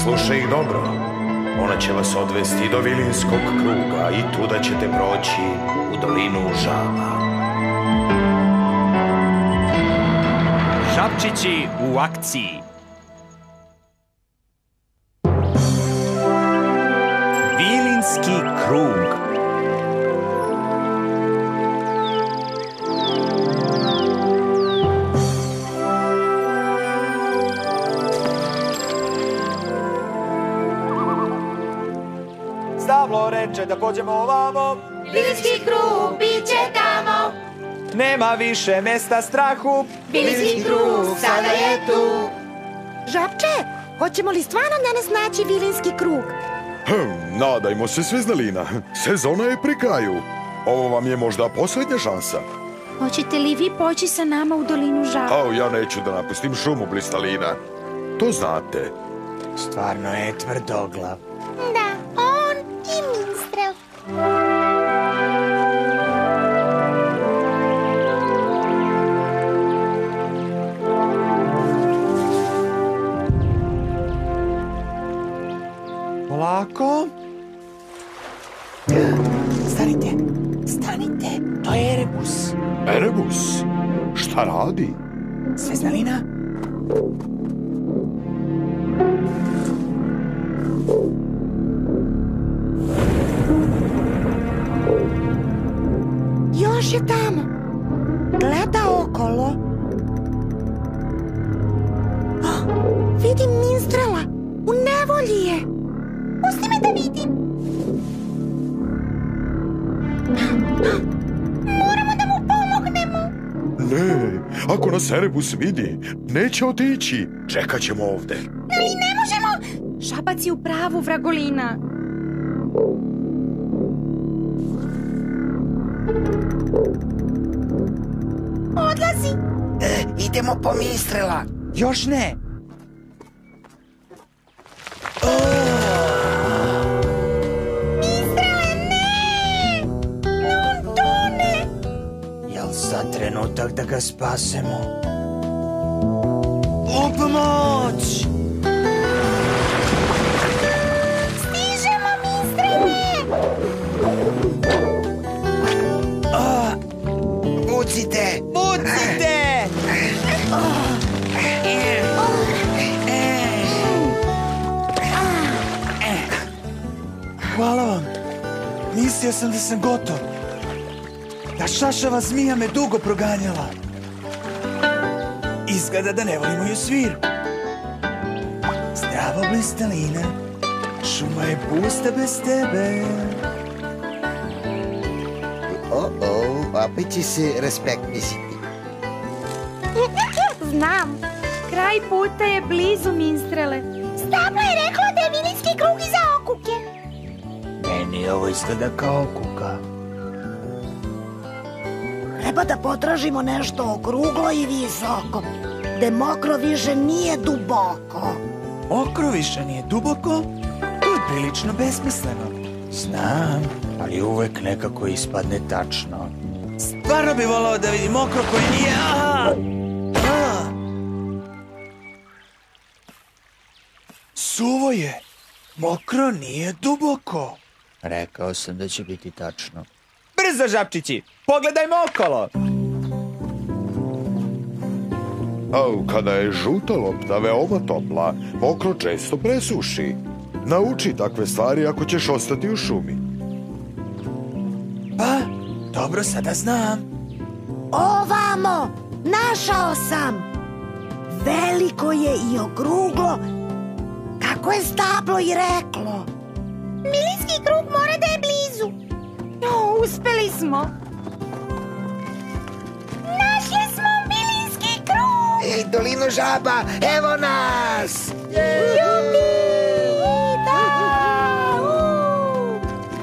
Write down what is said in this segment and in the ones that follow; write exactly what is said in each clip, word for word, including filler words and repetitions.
Slušaj ih dobro. Ona će vas odvesti do Vilinskog kruga i tuda ćete proći u dolinu žaba. Žabčići u akciji. Vilinski krug. Stablo reče da pođemo ovamo. Vilinski krug bit će tamo. Nema više mesta strahu. Vilinski krug sada je tu. Žabče, hoćemo li stvarno danas naći Vilinski krug? Hm, nadajmo se, Sveznalina. Sezona je pri kraju. Ovo vam je možda posljednja šansa. Hoćete li vi poći sa nama u dolinu žaba? Ao, ja neću da napustim šumu, Blistalina. To znate. Stvarno je tvrdoglav. Da, on i Minstrel. Polako. Stanite, stanite. To je Erebus. Erebus? Šta radi? Sveznalina? Još je tamo. Gleda okolo. Oh, vidim Minstrela. U nevolji je. Pusti me da vidim. Moramo da mu pomognemo. Ne, ako nas Erebus vidi, neće otići. Čekat ćemo ovde. Ali ne možemo. Žabac je u pravu, Vragolina. Odlazi. E, idemo po Minstrela. Još ne. Minstrele, ne! On tone! Jel sad trenutak da ga spasemo? U pomoć! Stižemo, Minstrele! Pucite! Pucite! Hvala vam. Mislio sam da sam gotov. Ta šašava zmija me dugo proganjala. Izgleda da ne volimo ju sviru. Zdravo, Blistalina. Šuma je pusta bez tebe. O-o, opet će se respekt misliti. Znam. Kraj puta je blizu, Minstrele. Stablo je reklo da je Vilinski krug iza okuke. Meni ovo izgleda kao kuka. Treba da potražimo nešto okruglo i visoko, gde mokro više nije duboko. Mokro više nije duboko? To je prilično besmisleno. Znam, ali uvek nekako ispadne tačno. Stvarno bi volao da vidim mokro koje nije... Aha! Ah! Suvo je. Mokro nije duboko. Rekao sam da će biti tačno. Brzo, Žabčići! Pogledajmo okolo! Au, kada je žuta lopta veoma topla, mokro često presuši. Nauči takve stvari ako ćeš ostati u šumi. Pa, dobro, sada znam. Ovamo! Našao sam! Veliko je i okruglo, kako je stablo i reklo. Vilinski krug mora da je blizu. O, uspeli smo. Našli smo Vilinski krug! Ej, dolinu žaba, evo nas! Jupi! Da! U!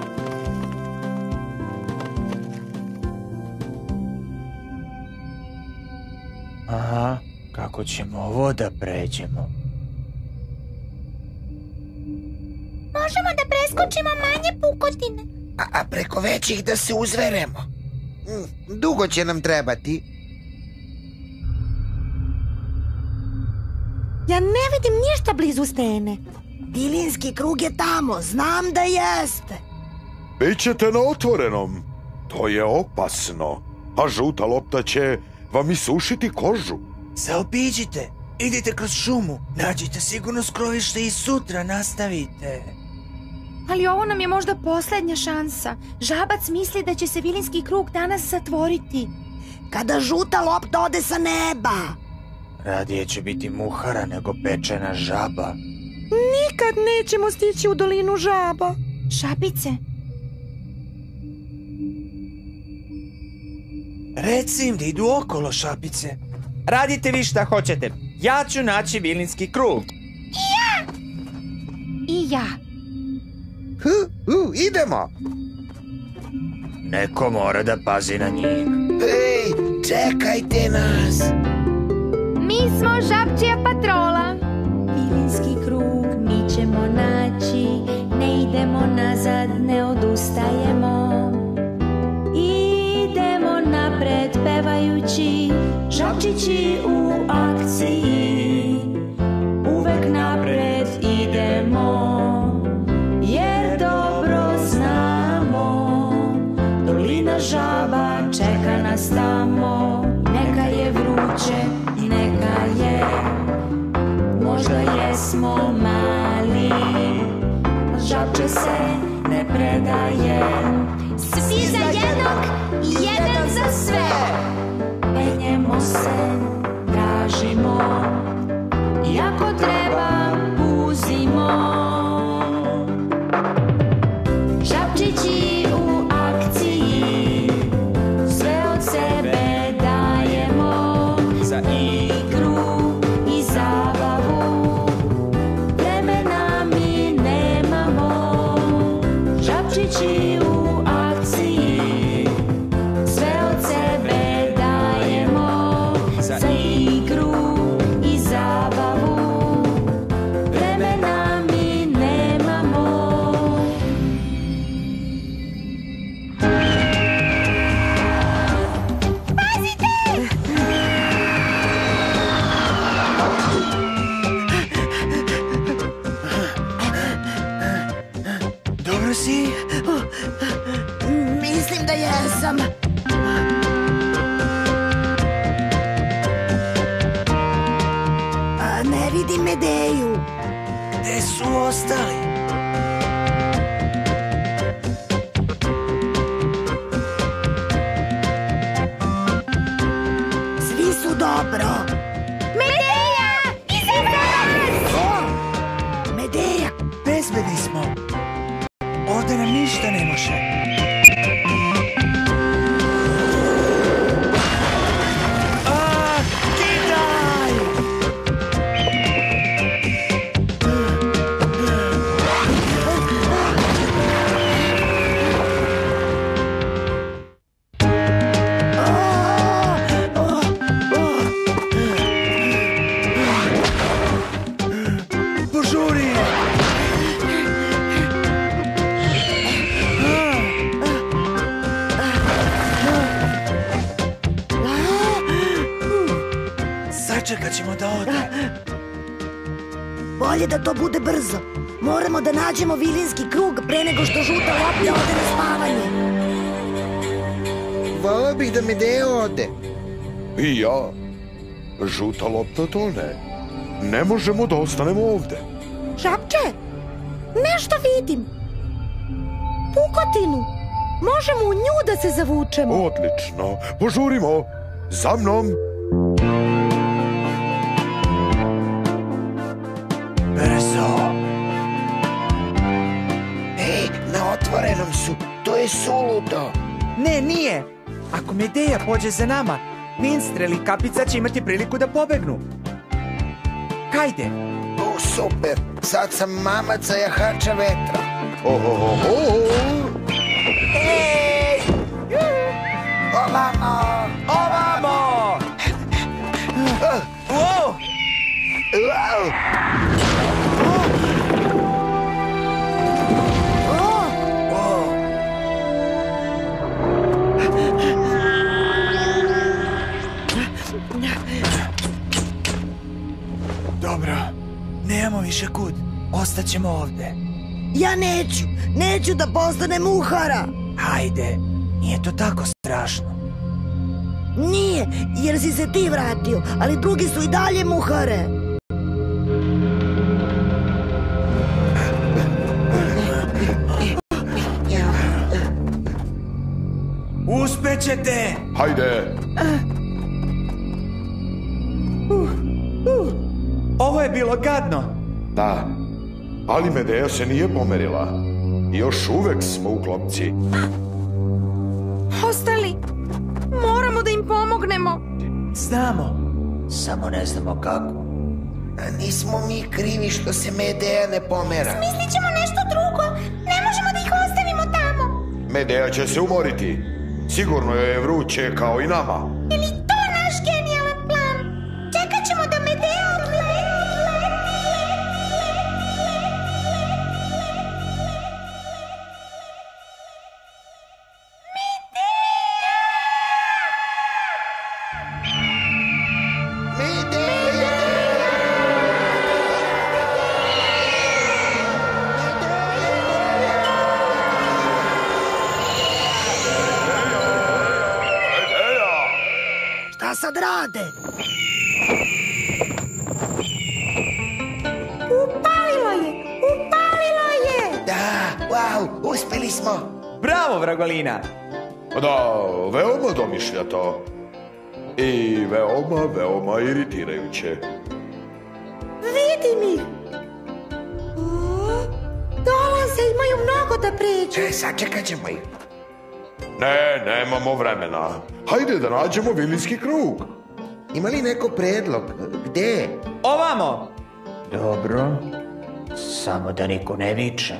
Aha, kako ćemo ovo da pređemo? Možemo da preskočimo manje pukotine. A, a preko većih da se uzveremo. Mm, dugo će nam trebati. Ja ne vidim ništa blizu stene. Vilinski krug je tamo, znam da jeste. Bićete na otvorenom. To je opasno. A žuta lopta će vam isušiti kožu. Zaobiđite, idite kroz šumu, nađite sigurno skrovište i sutra nastavite. Ali ovo nam je možda posljednja šansa. Žabac misli da će se Vilinski krug danas zatvoriti. Kada žuta lopta ode sa neba. Radije će biti muhara nego pečena žaba. Nikad nećemo stići u dolinu žaba. Žabice, Reci im da idu okolo, šapice. Radite vi šta hoćete. Ja ću naći Vilinski krug. i ja. Hu, hu, idemo. Neko mora da pazi na njih. Ej, čekajte nas. Mi smo žabčija patrola. Vilinski krug mi ćemo naći. Ne idemo nazad, ne odustajemo. Idemo napred pevajući. Žabčići u akciji. Uvek napred idemo. Jer dobro znamo, dolina žaba čeka nas tamo. Neka je vruće, neka je, možda jesmo mali, žabče se ne predaje. Svi za jednog, jedan za sve. Penjemo se, tražimo, i ako treba puzimo. Žabčići u akciji, sve od sebe dajemo. Za igru i zabavu, vremena mi nemamo. Žabčići u akciji, sve od sebe dajemo. Za igru i zabavu, vremena mi nemamo. Dobro si? Mislim da jesam. A ne vidim Medeju. Gde su ostali? Svi su dobro. Medeja! Iza vas! O, Medeja, Bezbedni smo. Ovde nam ništa ne može. A, kidaj! Požuri! Sačekat ćemo da ode. bolje da to bude brzo. Moramo da nađemo Vilinski krug pre nego što žuta lopta ode na spavanje. Volao bih da Medeja ode. I ja. Žuta lopta tone. Ne možemo da ostanemo ovde. Žabče, nešto vidim. Pukotinu. Možemo u nju da se zavučemo. Odlično. Požurimo. Za mnom. Brzo. Ej, na otvorenom su. To je suludo. Ne, nije. Ako Medeja pođe za nama, Minstrel i Kapica će imati priliku da pobegnu. Hajde. O, super. Sad sam mamaca jahača vetra. Ohohoho. Ej! Ovamo. Ovamo! Wow! Wow. Dobro, nemamo više kud. ostaćemo ovde. Ja neću, neću da postane muhara. Hajde, nije to tako strašno. Nije, jer si se ti vratio, ali drugi su i dalje muhare. Uspećete! Hajde! Uh, uh. Ovo je bilo gadno. Da, ali Medea se nije pomerila. Još uvek smo u klopci. Ostali, moramo da im pomognemo. Znamo, samo ne znamo kako. A nismo mi krivi što se Medea ne pomera. Smislit ćemo nešto drugo. Ne možemo da ih ostavimo tamo. Medea će se umoriti. Sigurno joj je vruće kao i nama. Je li to naš genijalan plan? Čekat ćemo da Medea odleti. Šta sad rade? Upalilo je! Upalilo je! Da, wow, uspeli smo. Bravo, Vragolina! Da, veoma domišljato. I veoma, veoma iritirajuće. Vidim ih! O, dolaze, imaju mnogo da pređu. Če, sačekat ćemo ih. Ne, nemamo vremena. Hajde da nađemo vilinski krug. Ima li neko predlog? Gde? Ovamo! Dobro, samo da niko ne viče.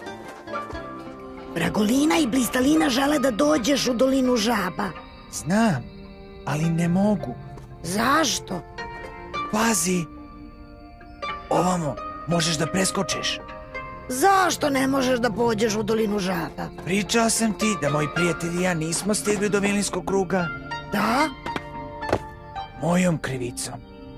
Vragolina i Blistalina žele da dođeš u dolinu žaba. Znam, ali ne mogu. Zašto? Pazi, ovamo možeš da preskočiš. Zašto ne možeš da pođeš u dolinu žaba? Pričao sam ti da moji prijatelji i ja nismo stigli do vilinskog kruga. Da? Mojom krivicom.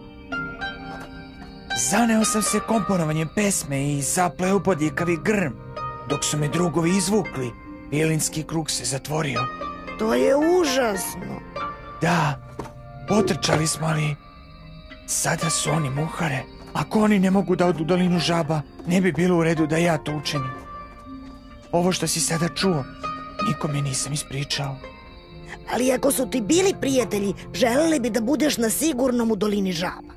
Zaneo sam se komponovanjem pesme i zapleo bodljikavi grm. Dok su me drugovi izvukli, vilinski krug se zatvorio. To je užasno. Da, potrčali smo, ali sada su oni muhare. Ako oni ne mogu da odu u dolinu žaba, ne bi bilo u redu da ja to učinim. Ovo što si sada čuo, nikome nisam ispričao. Ali ako su ti bili prijatelji, želeli bi da budeš na sigurnom u dolini žaba.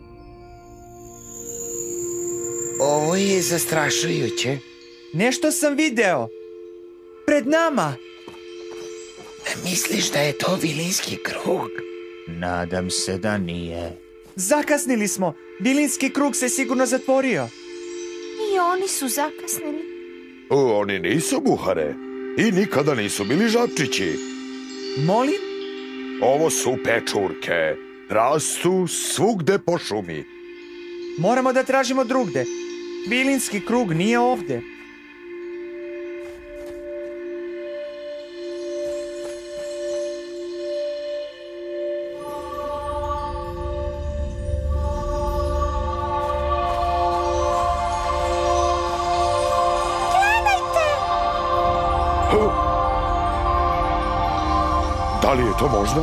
Ovo je zastrašujuće. Nešto sam video. Pred nama. Misliš da je to vilinski krug? Nadam se da nije. Zakasnili smo. Vilinski krug se sigurno zatvorio. I oni su zakasnili. O, oni nisu muhare i nikada nisu bili žabčići. Molim? Ovo su pečurke. Rastu svugde po šumi. Moramo da tražimo drugde. Vilinski krug nije ovde. Da li je to možda?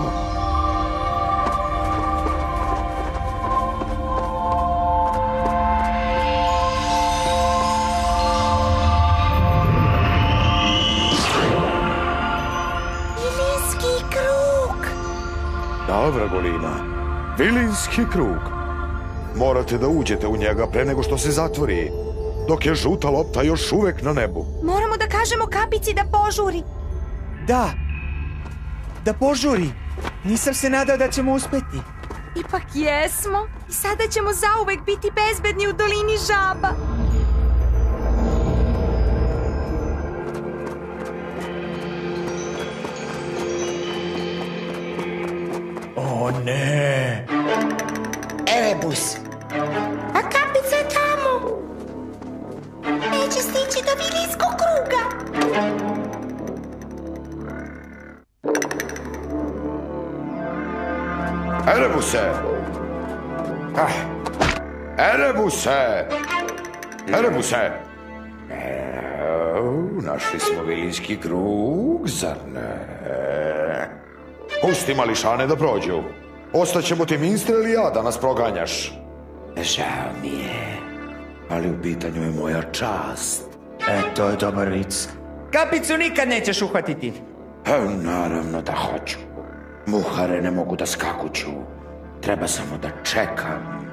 Vilinski krug! Da, Vragolina, vilinski krug. Morate da uđete u njega pre nego što se zatvori, dok je žuta lopta još uvek na nebu. Moramo da kažemo Kapici da požuri. Da. Da požuri. Nisam se nadao da ćemo uspeti. Ipak jesmo. I sada ćemo zauvek biti bezbedni u dolini žaba. O ne! Erebus! A Kapica je tamo! Neće stići do vilinskog kruga! Erebuse! Ah. Erebuse! Erebuse! Eee, našli smo vilinski krug, zar ne? Pusti mališane da prođu. Ostaćemo ti ministre ili ja da nas proganjaš? Žao mi je, ali u pitanju je moja čast. E, to je dobar vic. Kapicu nikad nećeš uhvatiti. E, naravno da hoću. Muhare ne mogu da skakuću. Treba samo da čekam.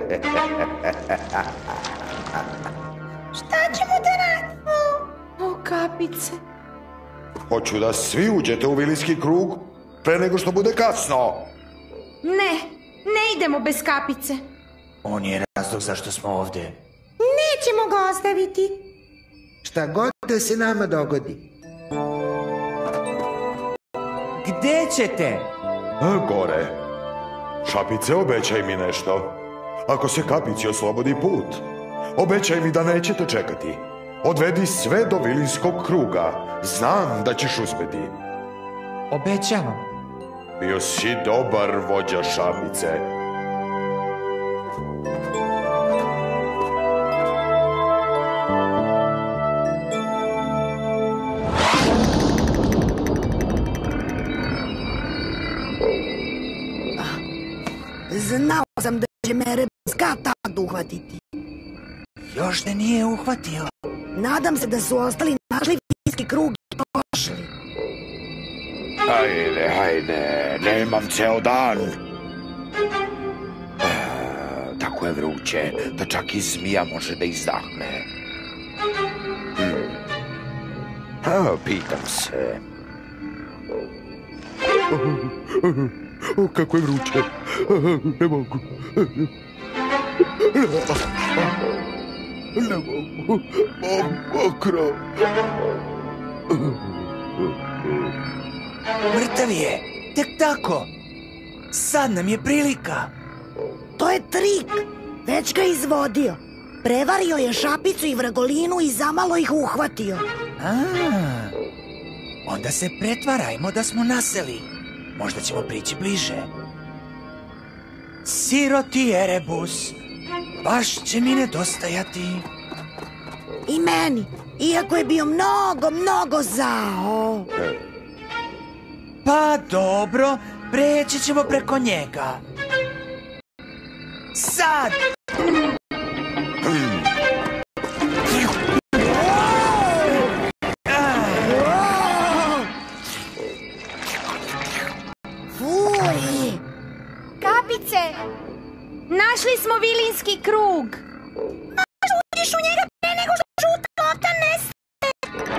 Šta ćemo da radimo? O, Kapice. Hoću da svi uđete u vilinski krug pre nego što bude kasno. Ne, ne idemo bez Kapice. On je razlog zašto smo ovdje. Nećemo ga ostaviti. Šta god da se nama dogodi. Gde ćete? A, gore. Šapice, obećaj mi nešto. Ako se Kapici oslobodi put, obećaj mi da nećete čekati. Odvedi sve do vilinskog kruga. Znam da ćeš uspjeti. Obećavam. Bio si dobar vođa, Šapice. Znao sam da će me Rebuska tad uhvatiti. Još te nije uhvatio. Nadam se da su ostali našli vilinski krug i došli. Hajde, hajde, nemam ceo dan. E, tako je vruće, da čak i zmija može da izdahne. Hmm. A, pitam se. O, kako je vruće. Ne mogu. Ne mogu. Mokro. Mrtav je. Tek tako. Sad nam je prilika. To je trik. Već ga izvodio. Prevario je Šapicu i Vragolinu i zamalo ih uhvatio. A, onda se pretvarajmo da smo naseli. Možda ćemo prići bliže. Siroti Erebus, baš će mi nedostajati. I meni, iako je bio mnogo, mnogo zao. Pa dobro, preći ćemo preko njega. Sad! Fuj! Kapice, našli smo vilinski krug. Možeš uđeš u njega pre nego što žuta lopta nestane.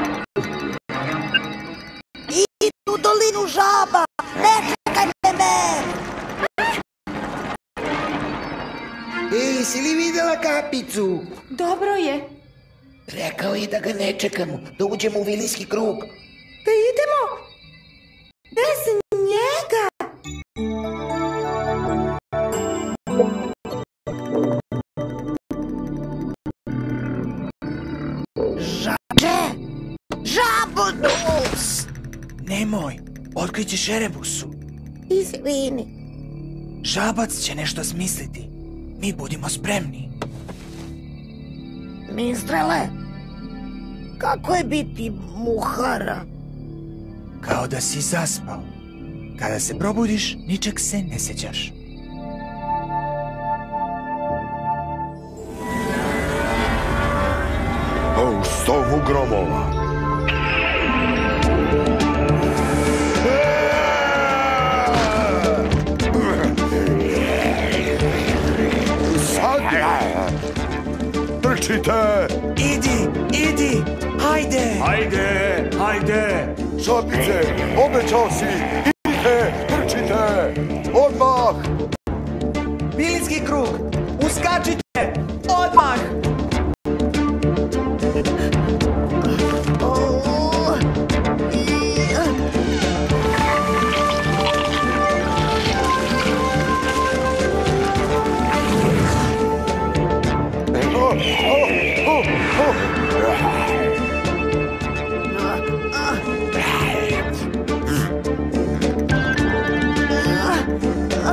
I u dolinu žaba! Ne čekajte me! Ej, si li videla Kapicu? Dobro je. Rekao je da ga ne čekamo, da uđemo u vilinski krug. Da idemo bez njega. Žače! Žabodus! Nemoj, otkrićeš Erebusu. Izvini. Žabac će nešto smisliti. Mi budimo spremni. Mistrele, kako je biti muhara? Kao da si zaspao. Kada se probudiš, ničeg se ne sjećaš. O, stomu gromova. Sad! Trčite! Idi, idi, hajde! Hajde, hajde! Šapice, obećao si! Idite, trčite! Odmah! Vilinski krug, uskačite! Odmah!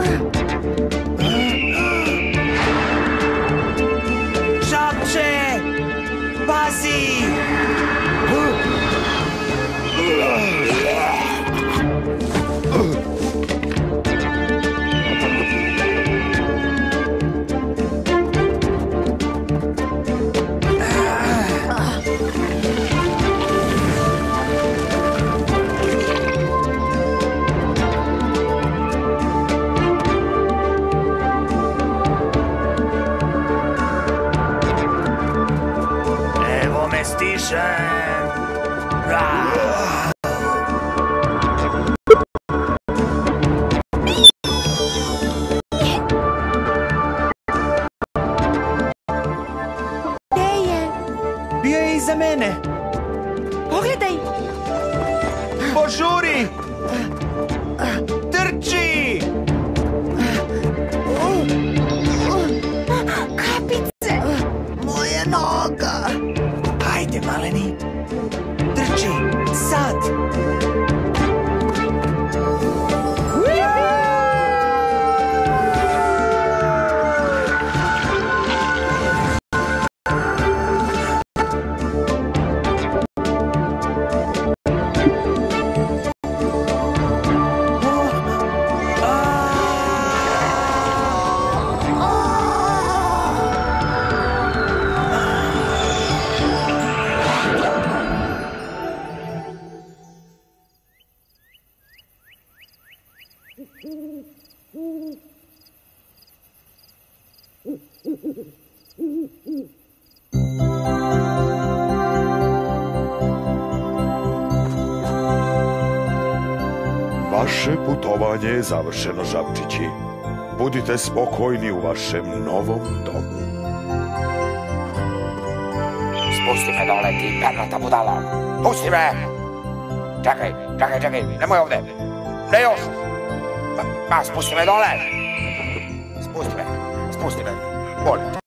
Žabče! spasi! Evo me stižem! Gde je? Bio je iza mene. Pogledaj! Požuri! Trči! Kapice! Moja noga. Ajde, maleni. Trči! Sad! Vaše putovanje je završeno, žabčići. Budite spokojni u vašem novom domu. Spusti me dole, ti pernata budala. Pusti me! Čekaj, čekaj, čekaj, nemoj ovde. Ne još! Pa, pa, spusti me dole! Spusti me, spusti me. Molim.